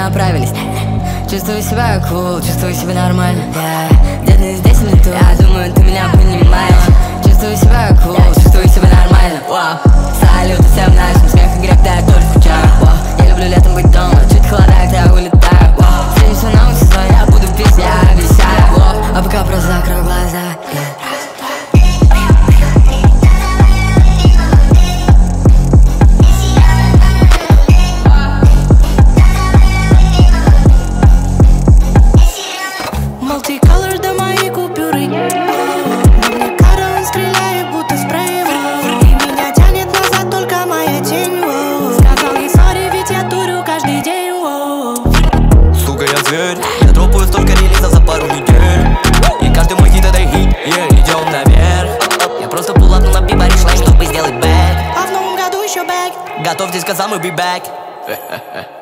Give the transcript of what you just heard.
направились. Чувствую себя cool, чувствую себя нормально, yeah. Где ты здесь или тут? Я думаю, ты меня понимаешь. Чувствую себя cool, чувствую себя нормально, wow. Салют всем нашим, смех и грех, да я тоже скучаю, wow. Я люблю летом быть дома, чуть холодает, я улетаю, wow. Встретимся в новом сезоне, я буду пить, я обещаю, wow. А пока просто закрой глаза, yeah. Multicolor, да мои купюры. На мне кара, он стреляет, будто спреем. И меня тянет назад только моя тень. Сказал ей сори, ведь я дурю каждый день. Сука, я зверь. Я дропаю столько релизов за пару недель. И каждый мой хит это хит, идем наверх. Я просто пулапнул на бибаре шлайм, чтобы сделать бэк. А в новом году еще бэк. Готовьтесь, каза, мы be back.